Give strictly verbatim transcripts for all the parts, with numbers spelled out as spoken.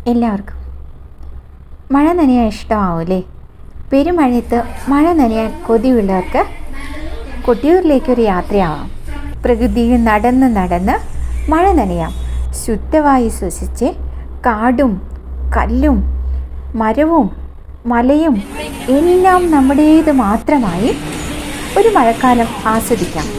എല്ലാവർക്കും മഴ നനയാൻ ഇഷ്ടമാവൂലേ? പെരുമഴയത്ത് മഴ നനയാൻ കൊതിയുള്ളവർക്ക് കൊട്ടിയൂരിലേക്കൊരു യാത്രയാവാം. പ്രകൃതിയിൽ നടന്ന് നടന്ന് മഴ നനയാം. ശുദ്ധവായു ശ്വസിച്ച് കാടും കല്ലും മരവും മലയും എല്ലാം നമ്മുടേത് മാത്രമായി ഒരു മഴക്കാലം ആസ്വദിക്കാം.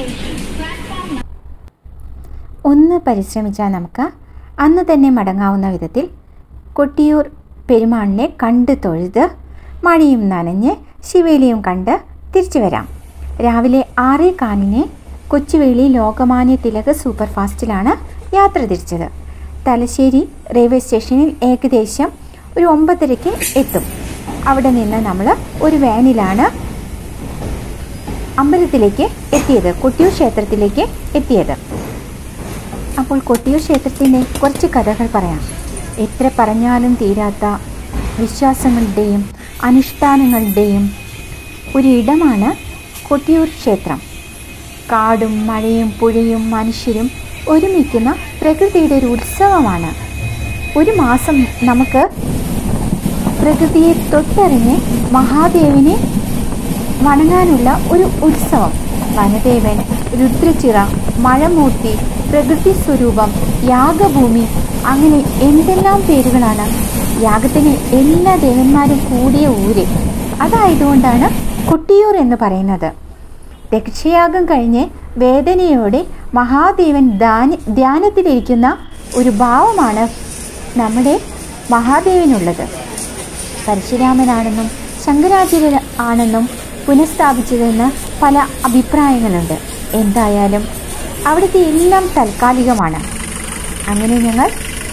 ഒന്ന് പരിശ്രമിച്ചാൽ നമുക്ക് അന്ന് തന്നെ മടങ്ങാവുന്ന വിധത്തിൽ കൊട്ടിയൂർ പെരുമാളിനെ കണ്ട് തൊഴുത് മഴയും നനഞ്ഞ് ശിവേലിയും കണ്ട് തിരിച്ചു വരാം. രാവിലെ ആറേ കാലിന് കൊച്ചുവേളി ലോകമാന്യ തിലക് സൂപ്പർ ഫാസ്റ്റിലാണ് യാത്ര തിരിച്ചത്. തലശ്ശേരി റെയിൽവേ സ്റ്റേഷനിൽ ഏകദേശം ഒരു ഒമ്പതരയ്ക്ക് എത്തും. അവിടെ നിന്ന് നമ്മൾ ഒരു വാനിലാണ് അമ്പലത്തിലേക്ക് എത്തിയത്, കൊട്ടിയൂർ ക്ഷേത്രത്തിലേക്ക് എത്തിയത്. അപ്പോൾ കൊട്ടിയൂർ ക്ഷേത്രത്തിൻ്റെ കുറച്ച് കഥകൾ പറയാം. എത്ര പറഞ്ഞാലും തീരാത്ത വിശ്വാസങ്ങളുടെയും അനുഷ്ഠാനങ്ങളുടെയും ഒരിടമാണ് കൊട്ടിയൂർ ക്ഷേത്രം. കാടും മഴയും പുഴയും മനുഷ്യരും ഒരുമിക്കുന്ന പ്രകൃതിയുടെ ഒരു ഉത്സവമാണ്. ഒരു മാസം നമുക്ക് പ്രകൃതിയെ തൊട്ടറിഞ്ഞ് മഹാദേവനെ വണങ്ങാനുള്ള ഒരു ഉത്സവം. വനദേവൻ, രുദ്രച്ചിറ, മഴമൂർത്തി, പ്രകൃതി സ്വരൂപം, യാഗഭൂമി, അങ്ങനെ എന്തെല്ലാം പേരുകളാണ്. യാഗത്തിന് എല്ലാ ദേവന്മാരും കൂടിയ ഊര്. അതായതുകൊണ്ടാണ് കൊട്ടിയൂർ എന്ന് പറയുന്നത്. ദക്ഷയാഗം കഴിഞ്ഞ് വേദനയോടെ മഹാദേവൻ ധ്യാന ധ്യാനത്തിലിരിക്കുന്ന ഒരു ഭാവമാണ് നമ്മുടെ മഹാദേവനുള്ളത്. പരശുരാമനാണെന്നും ശങ്കരാചാര്യ ആണെന്നും പുനഃസ്ഥാപിച്ചതെന്ന് പല അഭിപ്രായങ്ങളുണ്ട്. എന്തായാലും അവിടുത്തെ എല്ലാം താൽക്കാലികമാണ്. അങ്ങനെ ഞങ്ങൾ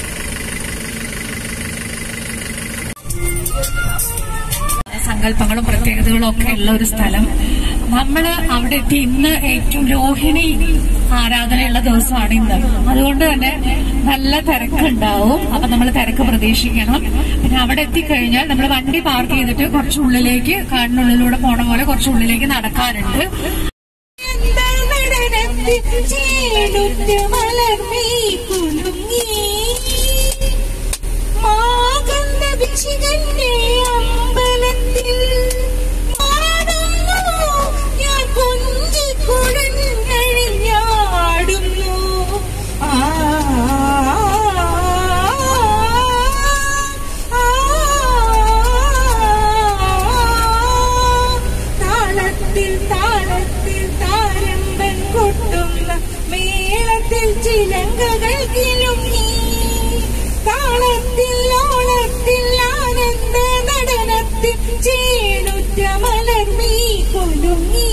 സങ്കല്പങ്ങളും പ്രത്യേകതകളും ഒക്കെ ഉള്ള ഒരു സ്ഥലം. നമ്മൾ അവിടെ എത്തി. ഇന്ന് ഏറ്റവും രോഹിണി ആരാധനയുള്ള ദിവസമാണ് ഇന്ന്. അതുകൊണ്ട് തന്നെ നല്ല തിരക്കുണ്ടാവും. അപ്പൊ നമ്മൾ തിരക്ക് പ്രതീക്ഷിക്കണം. പിന്നെ അവിടെ എത്തിക്കഴിഞ്ഞാൽ നമ്മൾ വണ്ടി പാർക്ക് ചെയ്തിട്ട് കുറച്ചുള്ളിലേക്ക്, കാടിനുള്ളിലൂടെ പോണ പോലെ കുറച്ചുള്ളിലേക്ക് നടക്കാറുണ്ട്. ചിലങ്കകൾ കിലുങ്ങി താളത്തിൽ ഓളത്തിൽ ആനന്ദ നടനത്തിൽ ചേലുറ്റ മലർമീ കൊലുങ്ങി.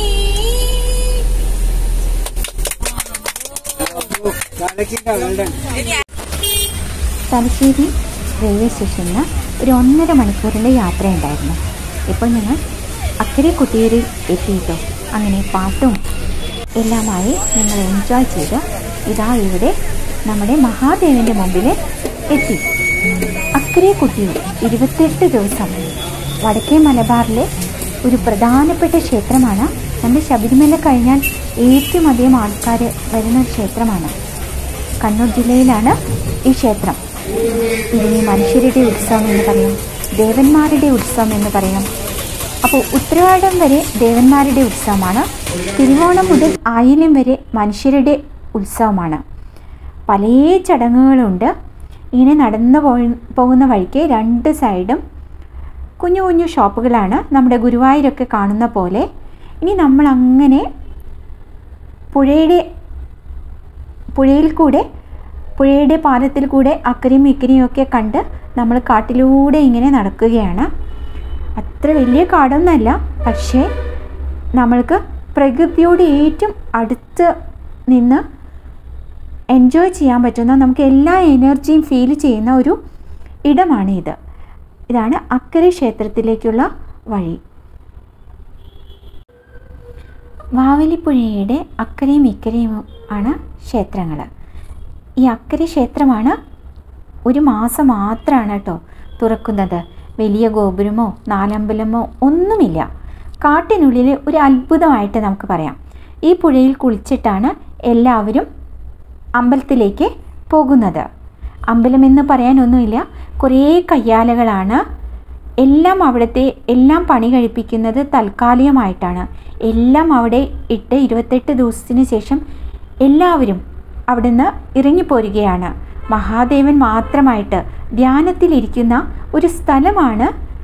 തലശ്ശേരി റെയിൽവേ സ്റ്റേഷനിൽ ഒരു ഒന്നര മണിക്കൂറിൻ്റെ യാത്രയുണ്ടായിരുന്നു. ഇപ്പോൾ ഞങ്ങൾ അക്കരെ കൊട്ടിയൂരിൽ എത്തിയിട്ടോ. അങ്ങനെ പാട്ടും എല്ലാമായി ഞങ്ങൾ എൻജോയ് ചെയ്ത് ഇതാ ഇവിടെ നമ്മുടെ മഹാദേവന്റെ മുമ്പിൽ എത്തി. അക്കരെ കൊട്ടിയൂർ ഇരുപത്തെട്ട് ദിവസം വടക്കേ മലബാറിലെ ഒരു പ്രധാനപ്പെട്ട ക്ഷേത്രമാണ്. നമ്മുടെ ശബരിമല കഴിഞ്ഞാൽ ഏറ്റവും അധികം ആൾക്കാർ വരുന്ന ക്ഷേത്രമാണ്. കണ്ണൂർ ജില്ലയിലാണ് ഈ ക്ഷേത്രം. ഇതിനെ മനുഷ്യരുടെ ഉത്സവം എന്ന് പറയും, ദേവന്മാരുടെ ഉത്സവം എന്ന് പറയും. അപ്പോൾ ഉത്രാടം വരെ ദേവന്മാരുടെ ഉത്സവമാണ്. തിരുവോണം മുതൽ ആയില്യം വരെ മനുഷ്യരുടെ ഉത്സവമാണ്. പല ചടങ്ങുകളുണ്ട്. ഇങ്ങനെ നടന്നു പോകുന്ന വഴിക്ക് രണ്ട് സൈഡും കുഞ്ഞു കുഞ്ഞു ഷോപ്പുകളാണ്, നമ്മുടെ ഗുരുവായൂരൊക്കെ കാണുന്ന പോലെ. ഇനി നമ്മൾ അങ്ങനെ പുഴയുടെ പുഴയിൽ കൂടെ പുഴയുടെ പാലത്തിൽ കൂടെ അക്കരയും ഇക്കരയും ഒക്കെ കണ്ട് നമ്മൾ കാട്ടിലൂടെ ഇങ്ങനെ നടക്കുകയാണ്. അത്ര വലിയ കാടൊന്നുമല്ല, പക്ഷേ നമ്മൾക്ക് പ്രകൃതിയോട് ഏറ്റവും അടുത്ത് നിന്ന് എൻജോയ് ചെയ്യാൻ പറ്റുന്ന, നമുക്ക് എല്ലാ എനർജിയും ഫീൽ ചെയ്യുന്ന ഒരു ഇടമാണ് ഇത്. ഇതാണ് അക്കരെ ക്ഷേത്രത്തിലേക്കുള്ള വഴി. വാവലിപ്പുഴയുടെ അക്കരയും ഇക്കരയും ആണ് ക്ഷേത്രങ്ങൾ. ഈ അക്കരെ ക്ഷേത്രമാണ് ഒരു മാസം മാത്രമാണ് കേട്ടോ തുറക്കുന്നത്. വലിയ ഗോപുരമോ നാലമ്പലമോ ഒന്നുമില്ല. കാട്ടിനുള്ളിൽ ഒരു അത്ഭുതമായിട്ട് നമുക്ക് പറയാം. ഈ പുഴയിൽ കുളിച്ചിട്ടാണ് എല്ലാവരും അമ്പലത്തിലേക്ക് പോകുന്നത്. അമ്പലമെന്ന് പറയാനൊന്നുമില്ല, കുറേ കയ്യാലകളാണ്. എല്ലാം അവിടുത്തെ എല്ലാം പണി കഴിപ്പിക്കുന്നത് താൽക്കാലികമായിട്ടാണ്. എല്ലാം അവിടെ ഇട്ട് ഇരുപത്തെട്ട് ദിവസത്തിന് ശേഷം എല്ലാവരും അവിടുന്ന് ഇറങ്ങിപ്പോരുകയാണ്. മഹാദേവൻ മാത്രമായിട്ട് ധ്യാനത്തിലിരിക്കുന്ന ഒരു സ്ഥലമാണ്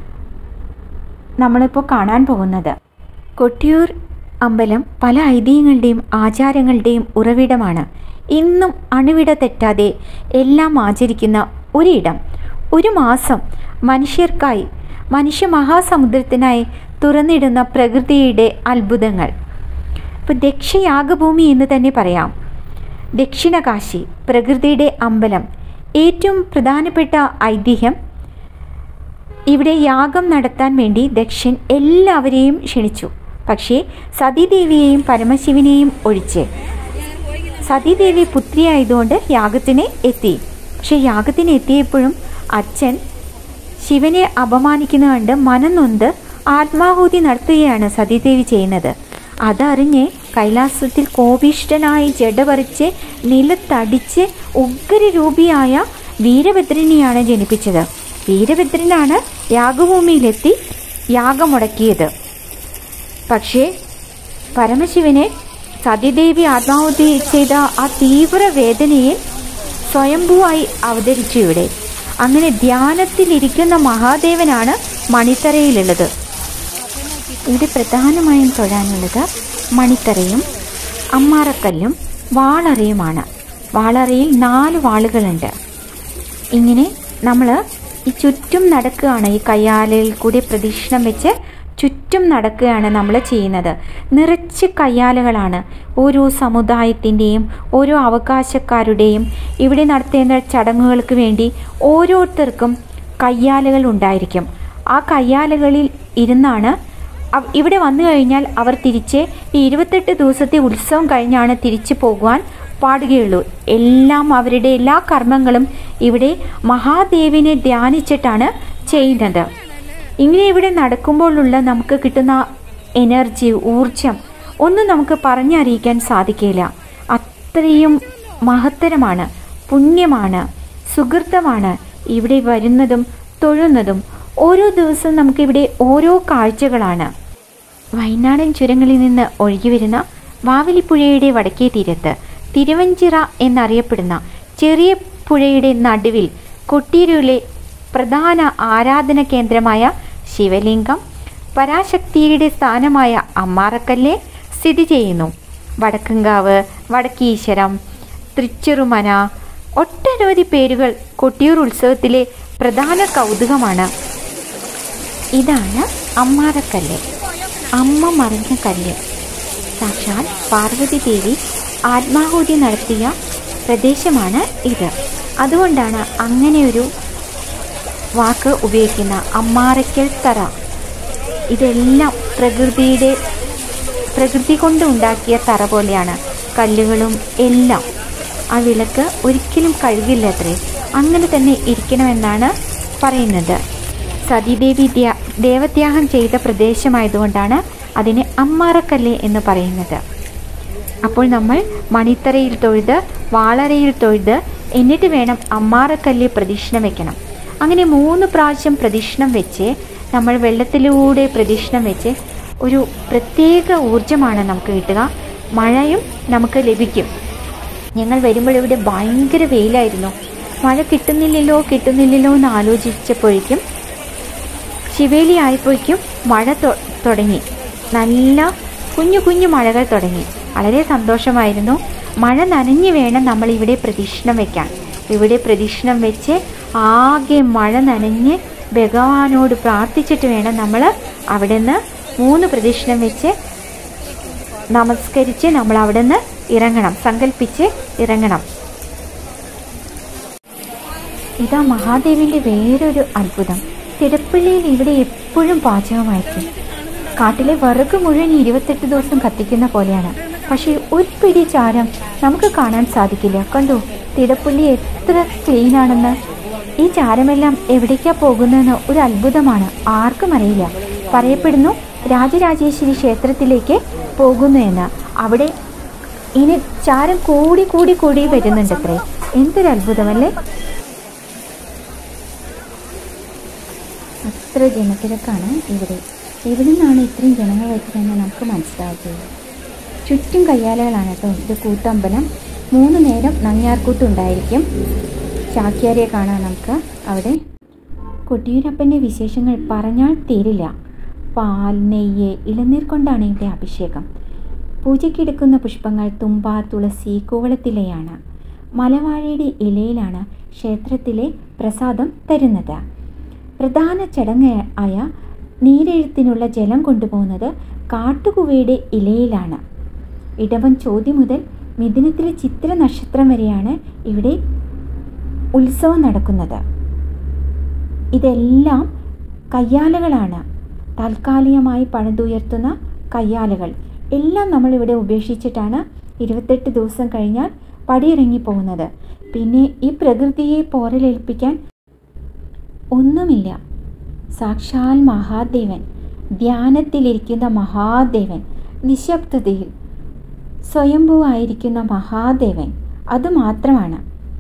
നമ്മളിപ്പോൾ കാണാൻ പോകുന്നത്. കൊട്ടിയൂർ അമ്പലം പല ഐതിഹ്യങ്ങളുടെയും ആചാരങ്ങളുടെയും ഉറവിടമാണ്. ഇന്നും അണുവിട തെറ്റാതെ എല്ലാം ആചരിക്കുന്ന ഒരിടം. ഒരു മാസം മനുഷ്യർക്കായി, മനുഷ്യ മഹാസമുദ്രത്തിനായി തുറന്നിടുന്ന പ്രകൃതിയുടെ അത്ഭുതങ്ങൾ. ഇപ്പോൾ ദക്ഷയാഗഭൂമി എന്ന് തന്നെ പറയാം. ദക്ഷിണകാശി പ്രകൃതിയുടെ അമ്പലം. ഏറ്റവും പ്രധാനപ്പെട്ട ഐതിഹ്യം, ഇവിടെ യാഗം നടത്താൻ വേണ്ടി ദക്ഷൻ എല്ലാവരെയും ക്ഷണിച്ചു. പക്ഷേ സതീദേവിയെയും പരമശിവനെയും ഒഴിച്ച്. സതീദേവി പുത്രിയായതുകൊണ്ട് യാഗത്തിന് എത്തി. പക്ഷെ യാഗത്തിന് എത്തിയപ്പോഴും അച്ഛൻ ശിവനെ അപമാനിക്കുന്ന കണ്ട് മനംനൊന്ത് ആത്മാഹൂതി നടത്തുകയാണ് സതീദേവി ചെയ്യുന്നത്. അതറിഞ്ഞ് കൈലാസത്തിൽ കോപിഷ്ഠനായി ജഡപറിച്ച് നിലത്തടിച്ച് ഉഗ്രരൂപിയായ വീരഭദ്രനെയാണ് ജനിപ്പിച്ചത്. വീരഭദ്രനാണ് യാഗഭൂമിയിലെത്തി യാഗമുടക്കിയത്. പക്ഷേ പരമശിവനെ സതീദേവി ആത്മാഹുതി ചെയ്ത ആ തീവ്ര വേദനയിൽ സ്വയംഭൂവായി അവതരിച്ചു ഇവിടെ. അങ്ങനെ ധ്യാനത്തിലിരിക്കുന്ന മഹാദേവനാണ് മണിത്തറയിലുള്ളത്. ഇവിടെ പ്രധാനമായും തൊഴാനുള്ളത് മണിത്തറയും അമ്മാറക്കല്ലും വാളറയുമാണ്. വാളറയിൽ നാല് വാളുകളുണ്ട്. ഇങ്ങനെ നമ്മൾ ഈ ചുറ്റും നടക്കുകയാണ്. ഈ കയ്യാലയിൽ കൂടി പ്രദക്ഷിണം വെച്ച് ചുറ്റും നടക്കുകയാണ് നമ്മൾ ചെയ്യുന്നത്. നിറച്ച് കയ്യാലകളാണ്. ഓരോ സമുദായത്തിൻ്റെയും ഓരോ അവകാശക്കാരുടെയും ഇവിടെ നടത്തേണ്ട ചടങ്ങുകൾക്ക് വേണ്ടി ഓരോരുത്തർക്കും കയ്യാലകൾ ഉണ്ടായിരിക്കും. ആ കയ്യാലകളിൽ ഇരുന്നാണ് ഇവിടെ വന്നു കഴിഞ്ഞാൽ അവർ തിരിച്ച് ഈ ഇരുപത്തെട്ട് ദിവസത്തെ ഉത്സവം കഴിഞ്ഞാണ് തിരിച്ചു പോകുവാൻ പാടുകയുള്ളൂ. എല്ലാം അവരുടെ എല്ലാ കർമ്മങ്ങളും ഇവിടെ മഹാദേവിനെ ധ്യാനിച്ചിട്ടാണ് ചെയ്യുന്നത്. ഇങ്ങനെ ഇവിടെ നടക്കുമ്പോഴുള്ള നമുക്ക് കിട്ടുന്ന എനർജി, ഊർജം ഒന്നും നമുക്ക് പറഞ്ഞറിയിക്കാൻ സാധിക്കില്ല. അത്രയും മഹത്തരമാണ്, പുണ്യമാണ്, സുഹൃത്തമാണ് ഇവിടെ വരുന്നതും തൊഴുന്നതും. ഓരോ ദിവസവും നമുക്കിവിടെ ഓരോ കാഴ്ചകളാണ്. വയനാടൻ ചുരങ്ങളിൽ നിന്ന് ഒഴുകി വരുന്ന വാവലിപ്പുഴയുടെ വടക്കേ തീരത്ത് തിരുവഞ്ചിറ എന്നറിയപ്പെടുന്ന ചെറിയ പുഴയുടെ നടുവിൽ കൊട്ടിയൂരിലെ പ്രധാന ആരാധന കേന്ദ്രമായ ശിവലിംഗം, പരാശക്തിയുടെ സ്ഥാനമായ അമ്മാറക്കല്ല് സ്ഥിതി ചെയ്യുന്നു. വടക്കങ്കാവ്, വടക്കീശ്വരം, തൃച്ചെറുമന, ഒട്ടനവധി പേരുകൾ കൊട്ടിയൂർ ഉത്സവത്തിലെ പ്രധാന കൗതുകമാണ്. ഇതാണ് അമ്മാറക്കല്ല്, അമ്മ മറിഞ്ഞ കല്ല്. സാക്ഷാൽ പാർവതി ദേവി ആത്മാഹൂതി നടത്തിയ പ്രദേശമാണ് ഇത്. അതുകൊണ്ടാണ് അങ്ങനെയൊരു വാക്ക് ഉപയോഗിക്കുന്ന അമ്മാറക്കൽ തറ. ഇതെല്ലാം പ്രകൃതിയുടെ പ്രകൃതി കൊണ്ട് ഉണ്ടാക്കിയ തറ പോലെയാണ് കല്ലുകളും എല്ലാം. ആ വിളക്ക് ഒരിക്കലും കഴുകില്ല അത്രേ, അങ്ങനെ തന്നെ ഇരിക്കണമെന്നാണ് പറയുന്നത്. സതീദേവി ദേവത്യാഗം ചെയ്ത പ്രദേശമായതുകൊണ്ടാണ് അതിന് അമ്മാറക്കല്ല് എന്ന് പറയുന്നത്. അപ്പോൾ നമ്മൾ മണിത്തറയിൽ തൊഴുത് വാളറയിൽ തൊഴുത് എന്നിട്ട് വേണം അമ്മാറക്കല്ല് പ്രദക്ഷിണം വെക്കണം. അങ്ങനെ മൂന്ന് പ്രാവശ്യം പ്രദക്ഷിണം വെച്ച് നമ്മൾ വെള്ളത്തിലൂടെ പ്രദക്ഷിണം വെച്ച് ഒരു പ്രത്യേക ഊർജമാണ് നമുക്ക് കിട്ടുക. മഴയും നമുക്ക് ലഭിക്കും. ഞങ്ങൾ വരുമ്പോഴിവിടെ ഭയങ്കര വെയിലായിരുന്നു. മഴ കിട്ടുന്നില്ലല്ലോ കിട്ടുന്നില്ലല്ലോ എന്ന് ആലോചിച്ചപ്പോഴേക്കും ശിവേലി ആയപ്പോഴേക്കും മഴ തുടങ്ങി. നല്ല കുഞ്ഞു കുഞ്ഞു മഴകൾ തുടങ്ങി. വളരെ സന്തോഷമായിരുന്നു. മഴ നനഞ്ഞു വേണം നമ്മൾ ഇവിടെ പ്രദക്ഷിണം വെക്കാൻ. ഇവിടെ പ്രദക്ഷിണം വെച്ച് ആകെ മഴ നനഞ്ഞ് ഭഗവാനോട് പ്രാർത്ഥിച്ചിട്ട് വേണം നമ്മൾ അവിടെ നിന്ന് മൂന്ന് പ്രദക്ഷിണം വെച്ച് നമസ്കരിച്ച് നമ്മൾ അവിടെ നിന്ന് ഇറങ്ങണം, സങ്കല്പിച്ച് ഇറങ്ങണം. ഇതാ മഹാദേവിൻ്റെ വേറൊരു അത്ഭുതം. തിടപ്പള്ളിയിൽ ഇവിടെ എപ്പോഴും പാചകമായിരിക്കും. കാട്ടിലെ വിറക് മുഴുവൻ ഇരുപത്തെട്ട് ദിവസം കത്തിക്കുന്ന പോലെയാണ്. പക്ഷേ ഒരു പിടി ചാരം നമുക്ക് കാണാൻ സാധിക്കില്ല. കണ്ടോ തിടപ്പള്ളി എത്ര ക്ലീനാണെന്ന്. ഈ ചാരമെല്ലാം എവിടേക്കാണ് പോകുന്നതെന്ന് ഒരു അത്ഭുതമാണ്. ആർക്കും അറിയില്ല. പറയപ്പെടുന്നു രാജരാജേശ്വരി ക്ഷേത്രത്തിലേക്ക് പോകുന്നു എന്ന്. അവിടെ ഇനി ചാരം കൂടി കൂടി കൂടി വരുന്നുണ്ടത്രേ. എന്തൊരു അത്ഭുതമല്ലേ. അത്ര ജനത്തിരക്കാണ് ഇവിടെ. എവിടെ നിന്നാണ് ഇത്രയും ജനങ്ങൾ വരുന്നതെന്ന് നമുക്ക് മനസ്സിലാവുകയില്ല. ചുറ്റും കയ്യാലകളാണ് കേട്ടോ. ഇത് കൂത്തമ്പലം. മൂന്ന് നേരം നങ്ങ്യാർകൂത്തുണ്ടായിരിക്കും. ചാക്യാരെ കാണാം നമുക്ക് അവിടെ. കൊട്ടിയൂരപ്പൻ്റെ വിശേഷങ്ങൾ പറഞ്ഞാൽ തീരില്ല. പാൽ, നെയ്യ്, ഇളനീർ കൊണ്ടാണ് ഇവിടെ അഭിഷേകം. പൂജയ്ക്കെടുക്കുന്ന പുഷ്പങ്ങൾ തുമ്പ, തുളസി, കൂവളത്തിലയാണ്. മലവാഴയുടെ ഇലയിലാണ് ക്ഷേത്രത്തിലെ പ്രസാദം തരുന്നത്. പ്രധാന ചടങ്ങ് ആയ നീരെഴുത്തിനുള്ള ജലം കൊണ്ടുപോകുന്നത് കാട്ടുകുവയുടെ ഇലയിലാണ്. ഇടവൻ ചോതി മുതൽ മിഥുനത്തിലെ ചിത്ര നക്ഷത്രം വരെയാണ് ഇവിടെ ഉത്സവം നടക്കുന്നത്. ഇതെല്ലാം കയ്യാലകളാണ്. താൽക്കാലികമായി പണിതുയർത്തുന്ന കയ്യാലകൾ എല്ലാം നമ്മളിവിടെ ഉപേക്ഷിച്ചിട്ടാണ് ഇരുപത്തെട്ട് ദിവസം കഴിഞ്ഞാൽ പടിയിറങ്ങി പോകുന്നത്. പിന്നെ ഈ പ്രകൃതിയെ പോരലേൽപ്പിക്കാൻ ഒന്നുമില്ല. സാക്ഷാൽ മഹാദേവൻ, ധ്യാനത്തിലിരിക്കുന്ന മഹാദേവൻ, നിശബ്ദതയിൽ സ്വയംഭൂവായിരിക്കുന്ന മഹാദേവൻ, അതുമാത്രമാണ്.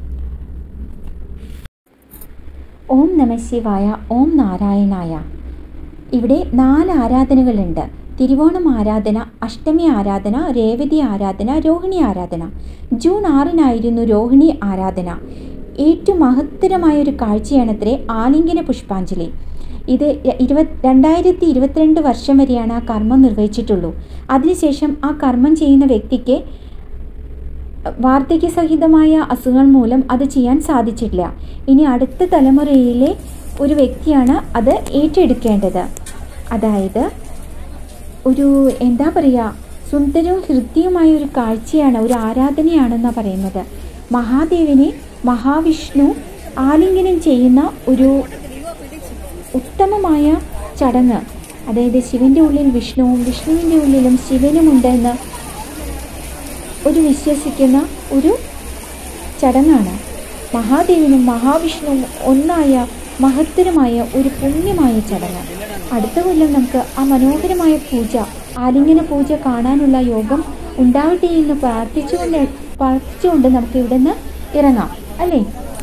ഓം നമഃ ശിവായ, ഓം നാരായണായ. ഇവിടെ നാല് ആരാധനകളുണ്ട്. തിരുവോണം ആരാധന, അഷ്ടമി ആരാധന, രേവതി ആരാധന, രോഹിണി ആരാധന. ജൂൺ ആറിനായിരുന്നു രോഹിണി ആരാധന. ഏറ്റവും മഹത്തരമായൊരു കാഴ്ചയാണത്രേ ആലിംഗന പുഷ്പാഞ്ജലി. ഇത് ഇരുപത് രണ്ടായിരത്തി ഇരുപത്തിരണ്ട് വർഷം വരെയാണ് ആ കർമ്മം നിർവഹിച്ചിട്ടുള്ളൂ. അതിനുശേഷം ആ കർമ്മം ചെയ്യുന്ന വ്യക്തിക്ക് വാർദ്ധക്യസഹിതമായ അസുഖങ്ങൾ മൂലം അത് ചെയ്യാൻ സാധിച്ചിട്ടില്ല. ഇനി അടുത്ത തലമുറയിലെ ഒരു വ്യക്തിയാണ് അത് ഏറ്റെടുക്കേണ്ടത്. അതായത് ഒരു എന്താ പറയുക, സുന്ദരവും ഹൃദ്യവുമായ ഒരു കാഴ്ചയാണ്, ഒരു ആരാധനയാണെന്നാണ് പറയുന്നത്. മഹാദേവനെ മഹാവിഷ്ണു ആലിംഗനം ചെയ്യുന്ന ഒരു ഉത്തമമായ ചടങ്ങ്. അതായത് ശിവൻ്റെ ഉള്ളിൽ വിഷ്ണുവും വിഷ്ണുവിൻ്റെ ഉള്ളിലും ശിവനുമുണ്ടെന്ന് ഒരു വിശ്വസിക്കുന്ന ഒരു ചടങ്ങാണ്. മഹാദേവനും മഹാവിഷ്ണുവും ഒന്നായ മഹത്തരമായ ഒരു പുണ്യമായ ചടങ്ങ്. അടുത്ത കൊല്ലം നമുക്ക് ആ മനോഹരമായ പൂജ, ആലിംഗന പൂജ കാണാനുള്ള യോഗം ഉണ്ടാവട്ടെ എന്ന് പ്രാർത്ഥിച്ചുകൊണ്ട് പ്രാർത്ഥിച്ചുകൊണ്ട് നമുക്ക് ഇവിടെ നിന്ന് ഇറങ്ങാം, അല്ലേ?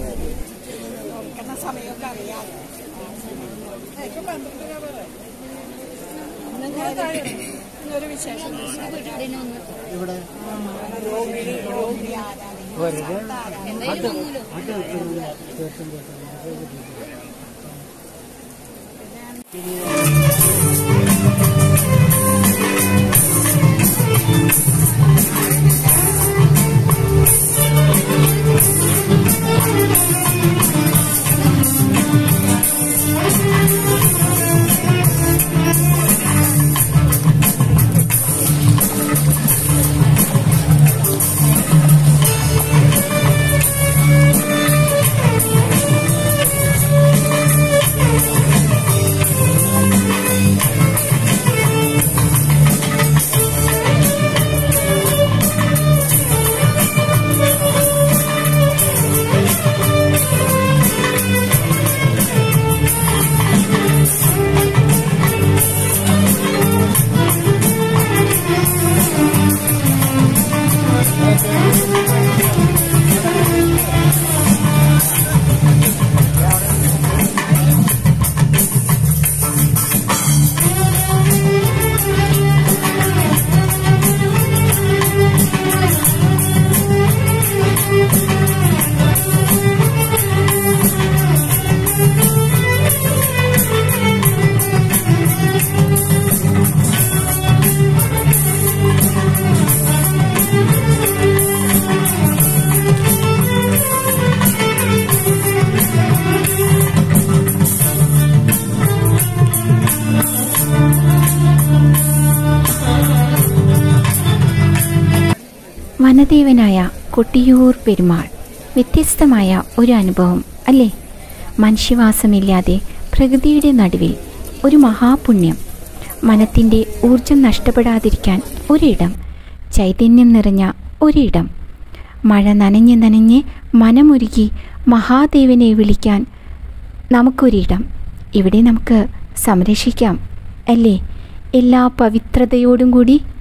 വനദേവനായ കൊട്ടിയൂർ പെരുമാൾ വ്യത്യസ്തമായ ഒരു അനുഭവം അല്ലേ? മനുഷ്യവാസമില്ലാതെ പ്രകൃതിയുടെ നടുവിൽ ഒരു മഹാപുണ്യം. മനത്തിൻ്റെ ഊർജം നഷ്ടപ്പെടാതിരിക്കാൻ ഒരിടം, ചൈതന്യം നിറഞ്ഞ ഒരിടം. മഴ നനഞ്ഞ് നനഞ്ഞ് മനമൊരുക്കി മഹാദേവനെ വിളിക്കാൻ നമുക്കൊരിടം ഇവിടെ നമുക്ക് സംരക്ഷിക്കാം, അല്ലേ? എല്ലാ പവിത്രതയോടും കൂടി